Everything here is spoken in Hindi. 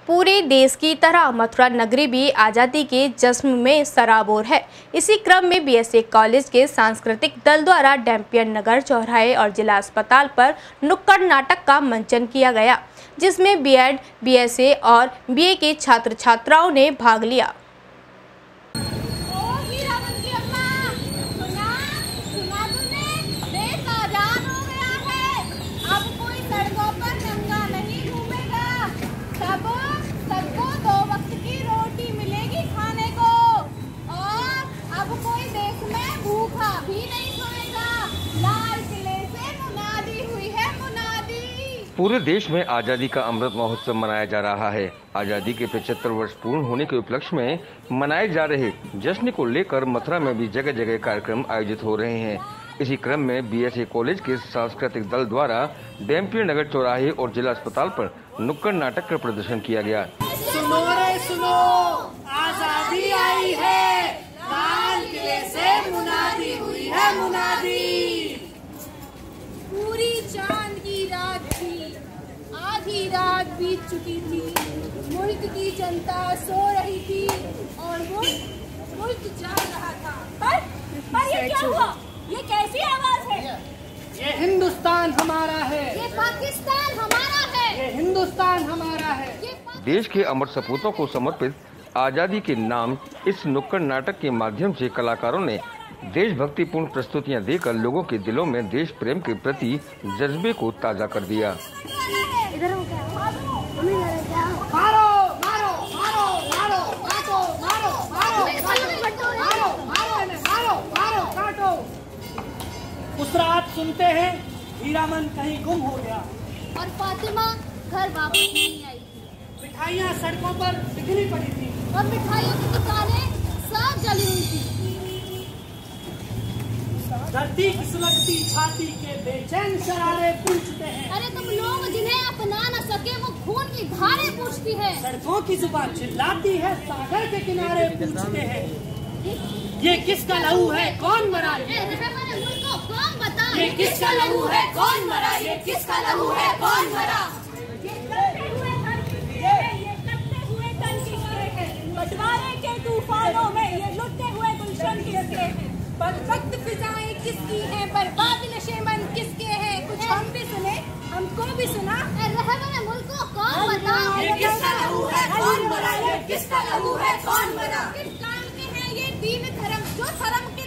पूरे देश की तरह मथुरा नगरी भी आज़ादी के जश्न में सराबोर है। इसी क्रम में बीएसए कॉलेज के सांस्कृतिक दल द्वारा डैम्पियन नगर चौराहे और जिला अस्पताल पर नुक्कड़ नाटक का मंचन किया गया, जिसमें बीएड, बीएसए और बीए के छात्र छात्राओं ने भाग लिया। पूरे देश में आज़ादी का अमृत महोत्सव मनाया जा रहा है। आज़ादी के 75 वर्ष पूर्ण होने के उपलक्ष्य में मनाए जा रहे जश्न को लेकर मथुरा में भी जगह जगह कार्यक्रम आयोजित हो रहे हैं। इसी क्रम में बीएसए कॉलेज के सांस्कृतिक दल द्वारा डैम्पियन नगर चौराहे और जिला अस्पताल पर नुक्कड़ नाटक का प्रदर्शन किया गया। सुनो रे सुनो, आज़ादी आई है, लाल किले से मुनादी हुई है मुनादी। पूरी चांद की रात थी, आधी रात बीत चुकी थी, मुल्क की जनता सो रही थी और मुल्क जाग रहा था। पर ये क्या हुआ? ये कैसी आवाज है? ये हिंदुस्तान हमारा है, ये पाकिस्तान हमारा है, ये हिंदुस्तान हमारा है। देश के अमर सपूतों को समर्पित आज़ादी के नाम इस नुक्कड़ नाटक के माध्यम से कलाकारों ने देशभक्तिपूर्ण प्रस्तुतियां देकर लोगों के दिलों में देश प्रेम के प्रति जज्बे को ताजा कर दिया। उस रात सुनते हैं हीरामन कहीं गुम हो गया और फातिमा घर वापस नहीं आई थी। मिठाइयाँ सड़कों पर बिखरी पड़ी थी और मिठाइयों की दुकानें सब जली हुई थी। धरती की सुलगती छाती के बेचैन शरारे पूछते हैं। अरे तुम लोग जिन्हें अपना न सके वो खून की धारें पूछती है। सड़कों की जुबान चिल्लाती है, सागर के किनारे पूछते हैं, ये किसका लहू है, कौन मरा? कौन बता? ये किसका लहू है, कौन मरा? ये किसका लहू है, कौन मरा? बंटवारे के तूफानों में ये लुटते हुए गुलशन किसके हैं? बदबख्त फिजाएं किसकी हैं? बर्बाद नशेमंद किसके हैं? कुछ हम भी सुने, हमको भी सुना। रहबरे मुल्क को कौन बता? ये किसका लहू है, कौन मरा? ये किसका लहू है, कौन मरा? किस काम के हैं ये दीन धर्म, जो धर्म के